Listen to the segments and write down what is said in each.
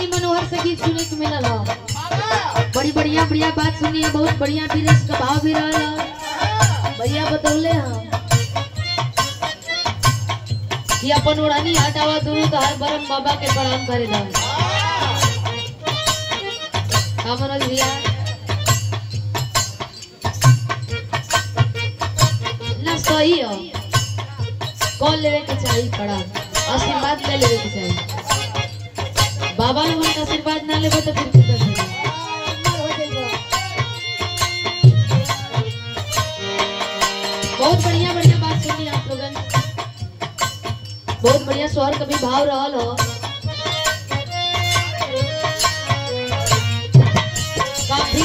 निमन मनोहर से गीत सुने के मिलल हो। बड़ी बढ़िया बढ़िया बात सुनी है, बहुत बढ़िया भी रस का भाव भी रहल भैया बतौले हैं कि अपन उड़ानी हटावा दूर तो हर बरम बाबा के प्रणाम करे ला। मनोज भैया ना सही हो, कॉल लेवे के चाहिए, पड़ा आशीर्वाद ले लेवे के चाहिए। बाबा लोगों का आशीर्वाद ना लेवे तो फिर किधर होगा। बहुत बढ़िया बढ़िया बात सुनी आप लोगन, बहुत बढ़िया स्वर कभी भाव रहल हो। काफी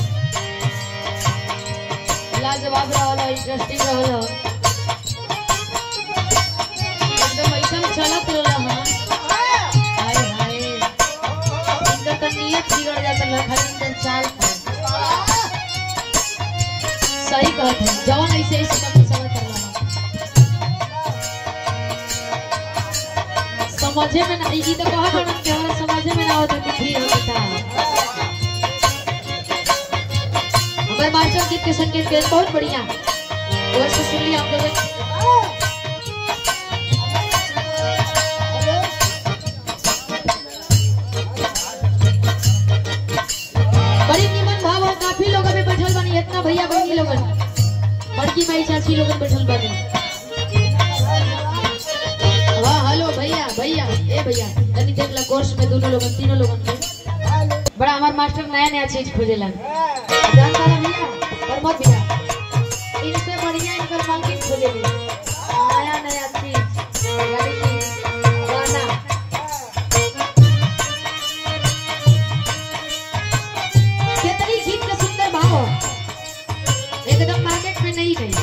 लाजवाब रहल हो, इंटरेस्टिंग रहल हो, एकदम ऐसा चलत रहल हो। हाय हाय इनका तो नियत बिगड़ जाता है, खाली इनका चाल सही कहते हैं। जवान ऐसे ऐसे कभी चलत रहल समझे में ना, ये तो कहा बना के हमारा समझे में ना होता कि फ्री होता है। हमारे मास्टर गीत के संकेत के बहुत बढ़िया और से सुन लिया हम लोग। बड़ी निमन भाव हो, काफी लोग अभी बैठल बनी, इतना भैया बहनी लोगन, बड़की माई चाची लोगन बैठल बनी। हेलो भैया भैया ए भैया तनी देख ला कोर्स में दोनों लोगन तीनों लोगन के बड़ा हमार मास्टर नया नया चीज खोजेला जानता है भैया। और मत भैया इनसे बढ़िया इनकर मालकिन खोजेली नया नया चीज, यानी कि गाना। कितनी गीत का सुंदर भाव हो, एकदम मार्केट में नहीं गई।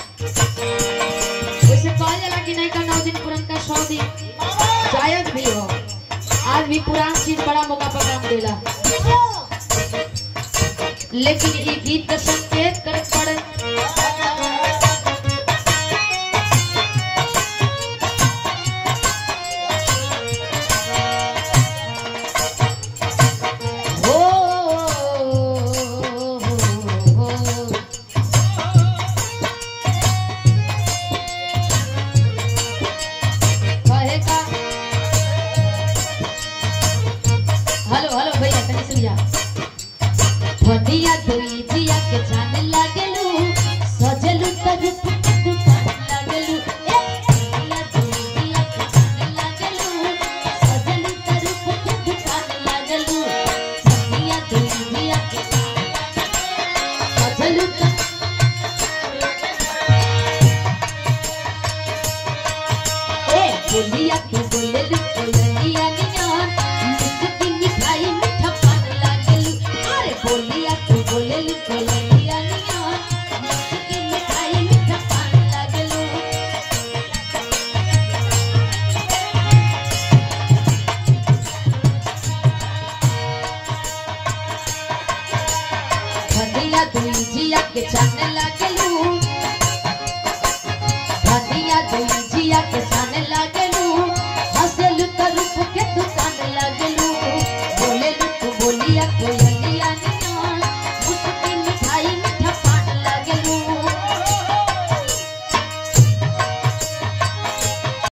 वैसे कहा जाला कि नहीं का 9 दिन पुरान का 100 दिन शायद भी हो, आज भी पुरान चीज बड़ा मौका पर काम देला। लेकिन ये गीत का संकेत कर पड़े भदिया धोई जिया के जान लागलू, सजलू तरूप दुकान लागलू। भदिया धोई जिया के जान लागलू, सजलू तरूप दुकान लागलू। भदिया धोई जिया के सजलू ए बोलिया के बोले लू बोलिया नियान, मुस्की मिठाई मीठा पान लागलू। अरे बोलिया के बोले लू बोलिया नियान, मुस्की मिठाई मीठा पान लागलू। भदिया धोई जिया के जान लागलू, भदिया धोई जिया के